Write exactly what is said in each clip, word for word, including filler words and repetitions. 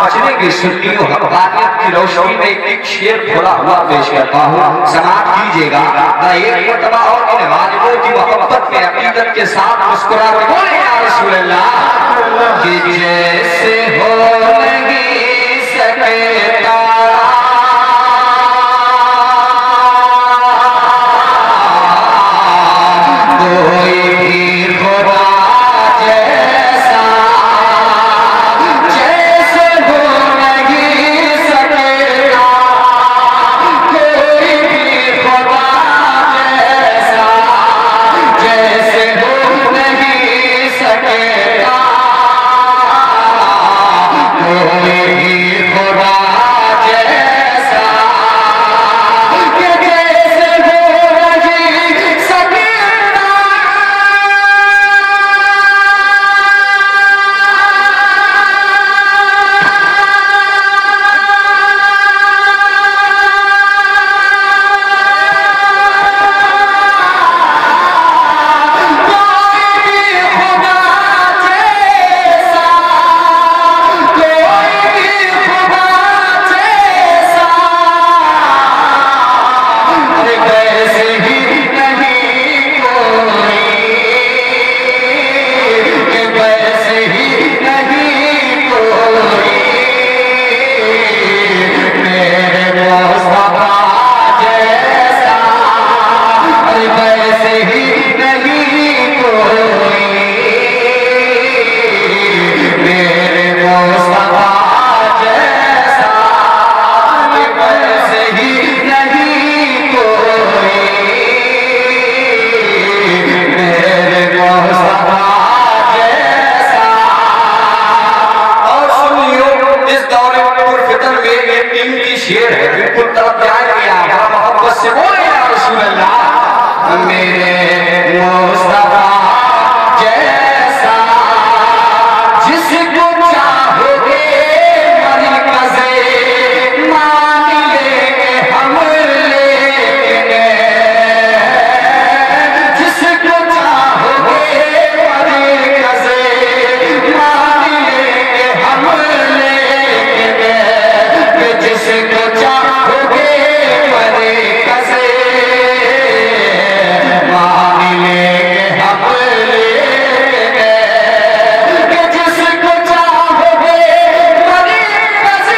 बचने की सुन्नी और हक़ानियत की रोशनी में एक शेर थोड़ा हुआ पेश करता हूँ, समाप्त कीजिएगा। मैं एक मरतबा और इन वालिदों की मोहब्बत में अकीदत के साथ मुस्कुरा के बोले या रसूल अल्लाह कि जैसे हो नहीं सकता शेर है, बिल्कुल तरफ ध्यान दिया, बड़ा मोहब्बत से बोले या रसूल अल्लाह मेरे मुस्तफा जैसा जिसको चाहोगे मरकज़े मान लेंगे हम लेंगे, जिसको चाहोगे मरकज़े मान लेंगे हम लेंगे, जिसको चाहोगे मरकज़े मान लेंगे हम लेंगे, जिसको चाहोगे मरकज़े।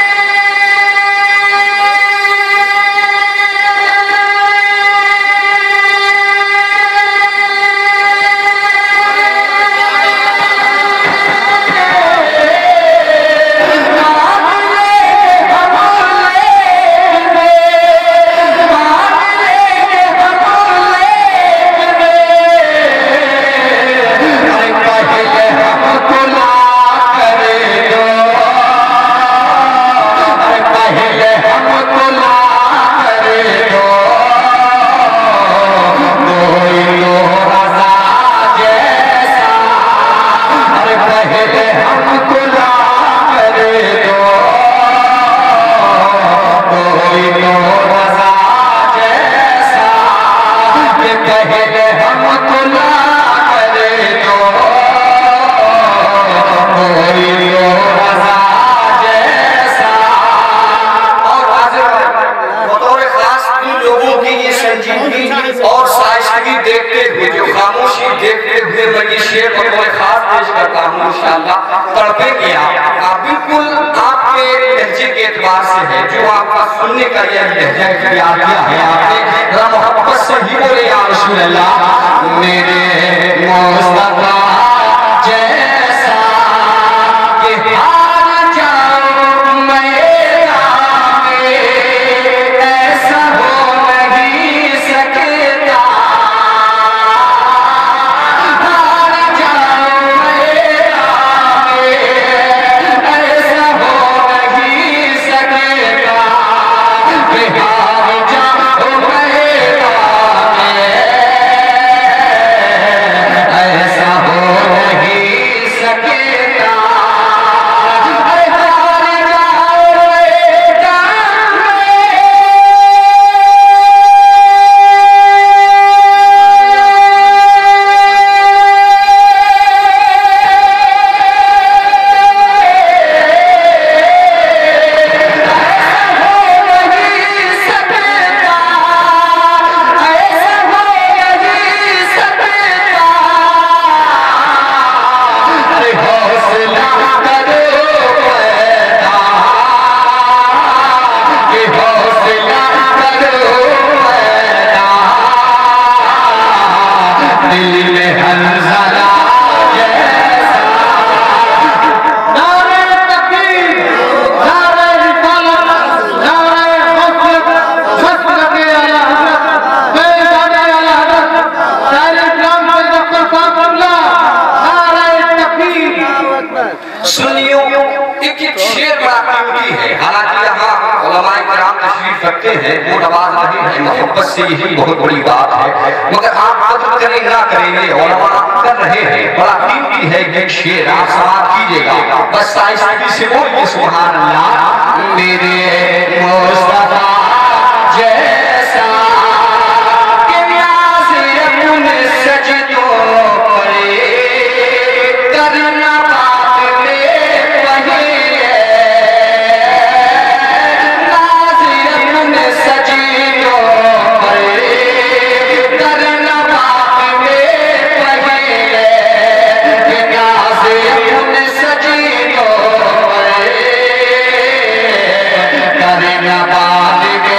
और शाइस्तगी देखते हुए जो खामोशी देखते हुए मैं ये शेर बतौर खास पेश करता हूँ इंशाअल्लाह। तड़पे किया आप बिल्कुल आपके लहजे के एतबार से है, जो आपका सुनने का यह लहजा इख्तियार किया है आपने, जरा मोहब्बत से ही बोले या रसूल अल्लाह मेरे मुस्तफा जैसा कि हार जाऊं मैं ऐसा हो नहीं सकता, हार जाऊं मैं ऐसा हो नहीं सकता, हार जाऊं मैं ऐसा हो कीमती है। हालांकि यहाँ उलमाए किराम तशरीफ रखते हैं, वो नवाज रहे हैं, मोहब्बत से यही बहुत बड़ी बात है। मगर आप कदर करें ना करेंगे, उलमा कर रहे हैं, बड़ा कीमती है ये शेर, आप समाप्त कीजिएगा। बस साइंस से बोलिए सुभान अल्लाह। मेरे मुस्तफा जैसा कि न्याज़ अपने सजदों परे करना बात में वही है, नाज़ अपने सजदों परे करना बात में वही है, नाज़ अपने सजदों परे करना बात में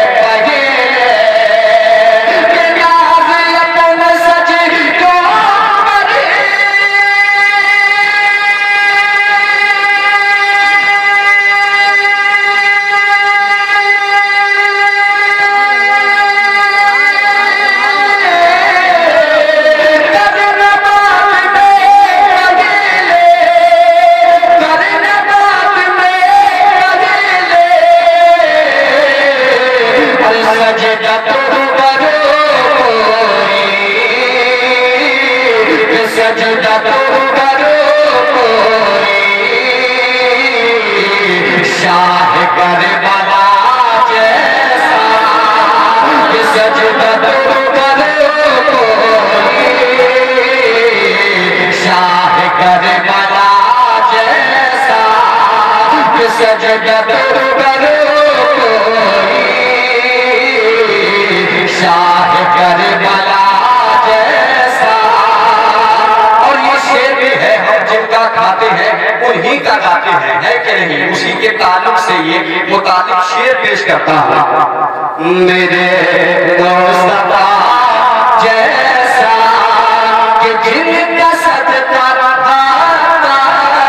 उन्हीं का गाते हैं, है कि नहीं? उसी के ताल्लुक से ये मुतालिक शेर पेश करता हूं। मेरे मुस्तफा जैसा कि जिनका सदका आता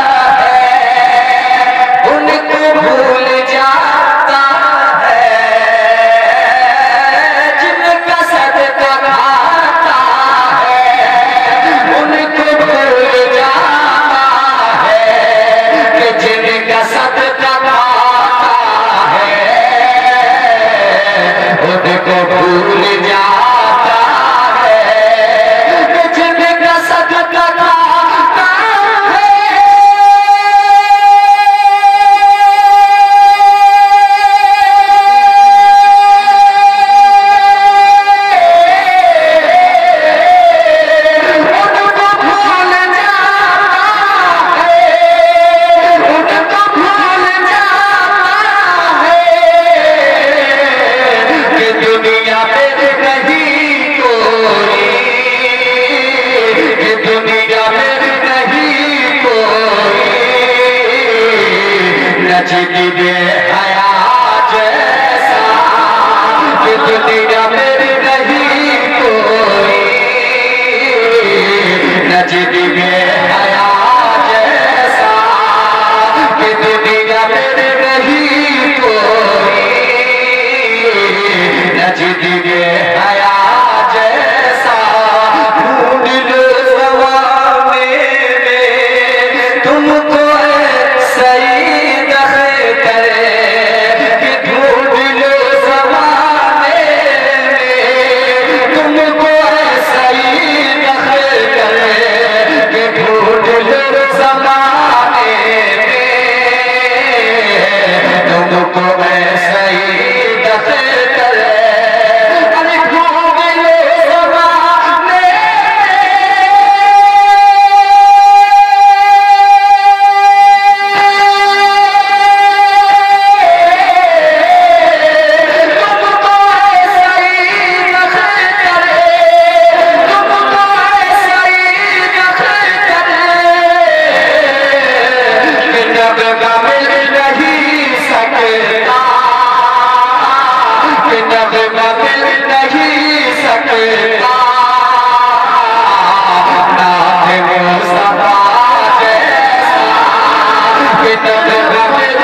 है उनको भूल जाता है, जिनका सदका आता है उनको भूल जाता है, जिनका सदका आता है उनको भूल जाता है, जिनका सदका आता है। उनको भूल जाता है, उनको भूल जाता है कि दुनिया में नहीं कोई, कि दुनिया में नहीं कोई नजदीक हया जैसा, कि दुनिया में नहीं कोई नजदीक हया जैसा, कि दुनिया में नहीं कोई नजदीक हया जैसा। ढूंढ लो ज़माने में तुमको सही दखे करे, कि ढूंढ लो ज़माने में तुमको सही दखे करे, कि ढूंढ लो ज़माने में तुमको सही दखे करे। अरे ढूंढ लो ज़माने तुमको सही दखे करे, तुमको सही दखे करे, कि नगमा मिल नहीं सकता, कि नगमा मिल नहीं सकता, नाज़ मुस्तफा जैसा, कि नगमा मिल